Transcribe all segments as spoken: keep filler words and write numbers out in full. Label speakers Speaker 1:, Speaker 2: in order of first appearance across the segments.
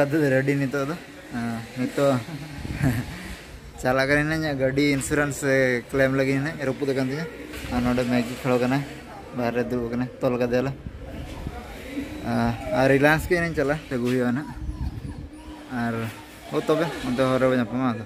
Speaker 1: ᱠᱟᱛᱮ ᱨᱮᱰᱤ ᱱᱤᱛᱚᱜ ᱫᱚ ᱱᱤᱛᱚᱜ ᱪᱟᱞᱟᱜ ᱠᱟᱱᱟ गाड़ी इंश्योरेंस क्लेम लगी ना रपुद कान तिया आ नोडे मैगी खड़ो कना बाहर रे दुब कना तोल का देला आ रिलायंस के नहीं चला ते गुहियो ना और ओ तबे onte hore banya pama do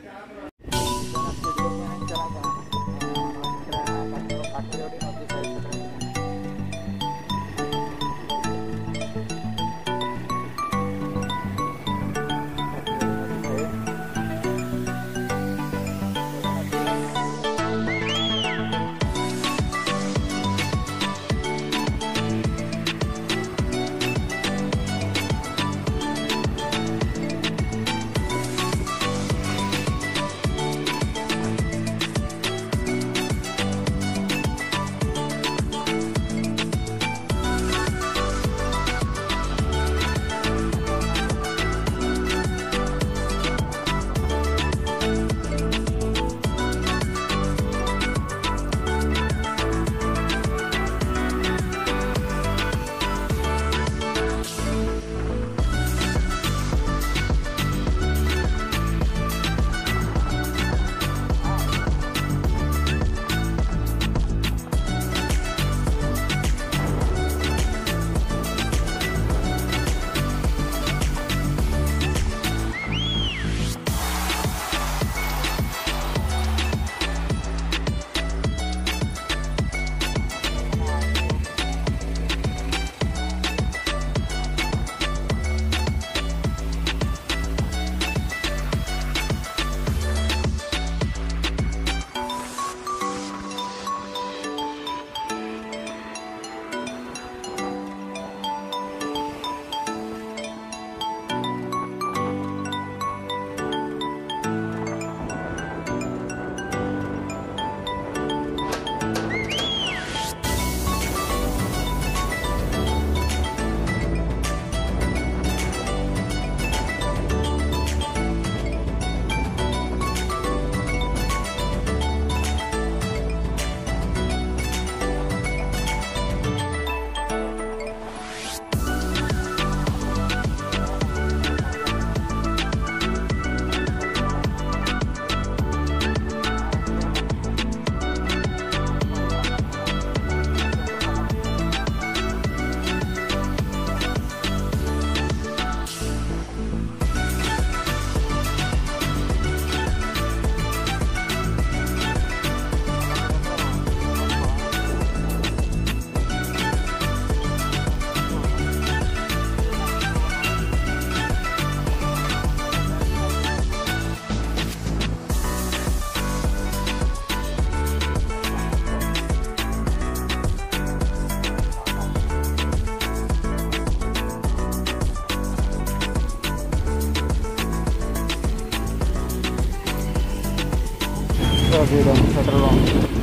Speaker 1: video settle on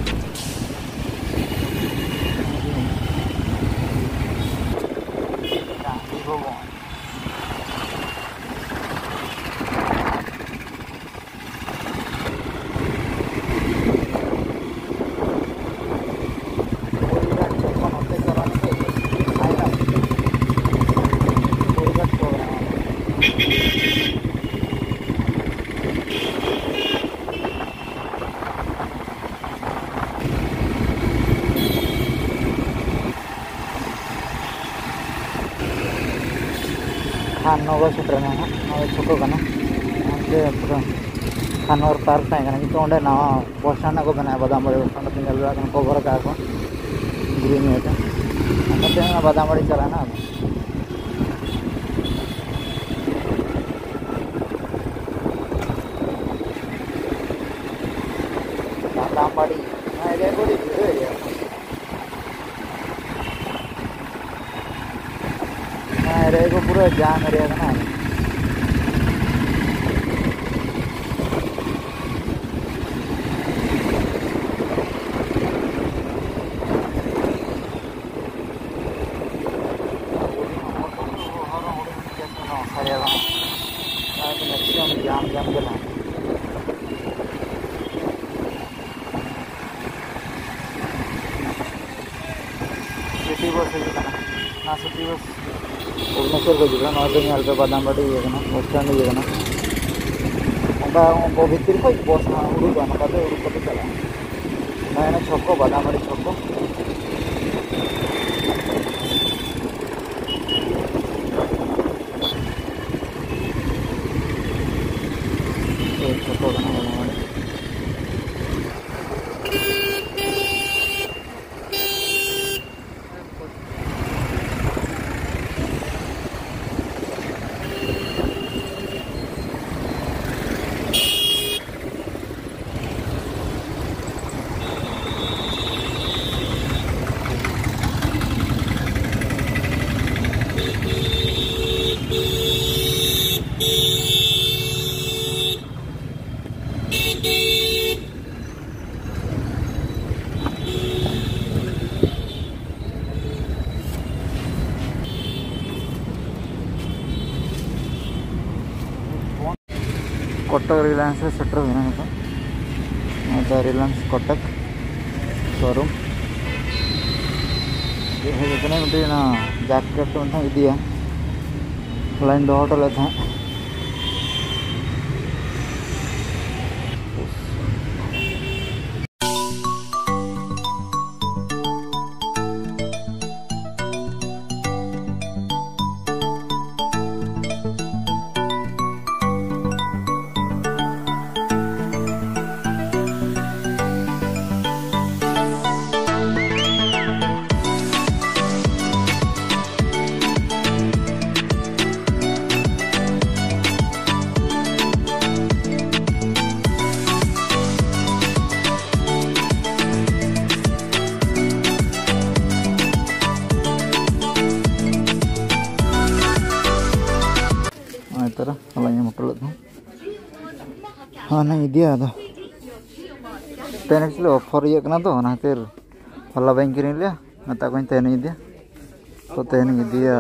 Speaker 1: खानोगा सेटरना है छोटो कना अंते पूरा खानोर पार्क ताई कना किंतु ओंडे नवा बस स्टैंड को बनाया बादामबाड़ी बस स्टैंड पे चल रहा कवर का को ग्रीन है अंते बादामबाड़ी चला ना बादामबाड़ी ना एरिया को एरिया एरिया को पूरा जाम एरिया का ना जाम जाम के ना सिटी बस है ना सिटी बस भुवनेश्वर को जुड़ा नॉर्थ पे बादाम बाटी ये करना बस स्टैंड ये करना उनका भितर को बस उड़ूक नकाते उड़ूक को चला ना छक्को बादाम बाटी छक्को छक्को बादाम बाटी कटक रिलायंस सेटर हुई ना रिलायंस कटक शोरूम ये गोटे ना जैकेट इदिया लाइन दोहटल था तरह हलाइन मोटल हाँ ना इदिया तेन एक्चुअली ऑफर ये तो खातिर हला बी किन लिया मता को तेन इदिया तो तेन इदिया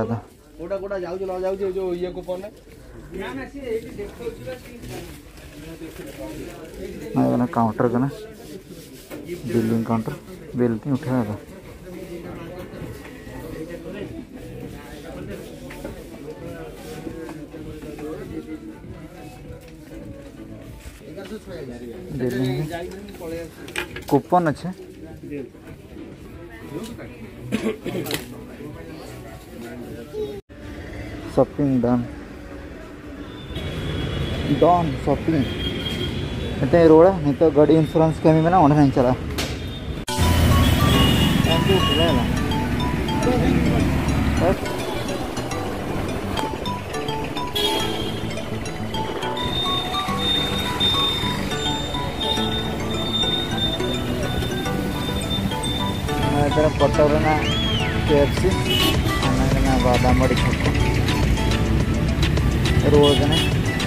Speaker 1: काउंटर करना बिलिंग काउंटर बिल की उठा कूपन अच्छे शॉपिंग डन डन शॉपिंग इतने रोड है नहीं तो गाड़ी इंश्योरेंस कमी में ना उन्हें नहीं चला इधर कटक के एफ सी बादाम बाटी छक्को रोड ने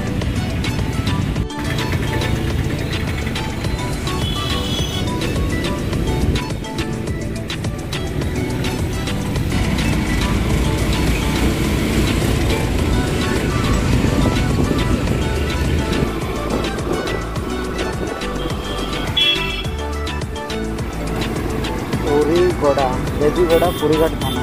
Speaker 1: गोड़ा देवी गोड़ा पूरी घाट थाना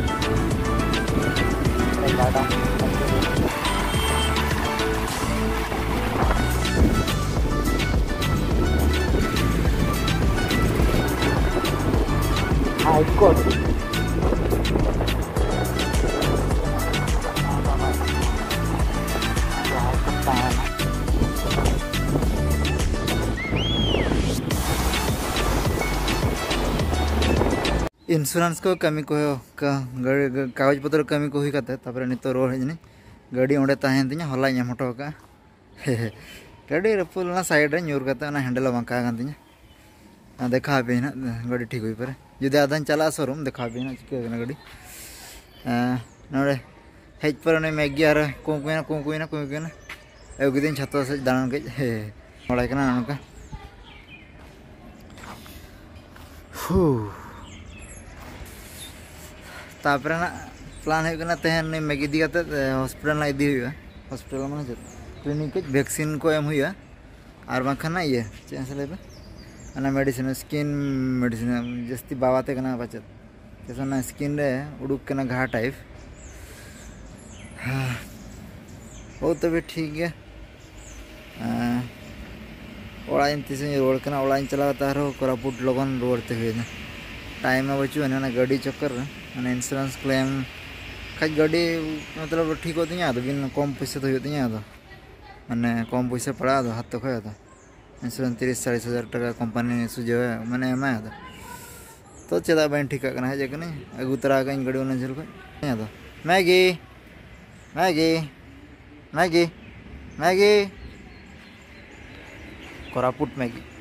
Speaker 1: हाई कोर्ट इंश्योरेंस को कमी को कागज पत्र कमी को हुई तापर नित रोड हजनी गाड़ी ओंडे तहन तिᱧ हला एम हटो का गाड़ी रपुलना साइड रे न्यूर करते हैंडल बांका तिᱧ देखा पे ना गाड़ी ठीक हुई पर जुदे आदान चला शोरूम देखा पे ना चिका गाड़ी नोड़े हेज पर मैगी और कुकुना कुकुना कुकुना अगुदी छत से दान कज बड़ा नौका तापर ना प्लान है तेहन मैगी इदी हॉस्पिटल ना इदी हॉस्पिटल मैं क्लिनिक वैक्सीन को एम हुआ और बाखाना ये चेंज लेबे अना मेडिसिन स्किन मेडिसिन जस्ती बाबाते कना पाचत जैसा स्किन रे उडुक कना घा टाइप हो तब ठीक है ओड़ा तीस रुआड़ ओड़ा चला कोरापुट लगन रुआड़ते हुए टाइम बचू गाड़ी चक्कर मैंने इंश्योरेंस क्लेम खाज गाड़ी मतलब ठीक होती बिन कम पैसा तो होती मैंने कम पैसा पड़ा हाथ खो इंश्योरेंस तीस चालीस हजार टाका कंपानी सुझाव मैंने एम तो चेदा बी ठीक हजनी अगू तरा गाड़ी उन झेल को Maggi Maggi Maggi Maggi Koraput Maggi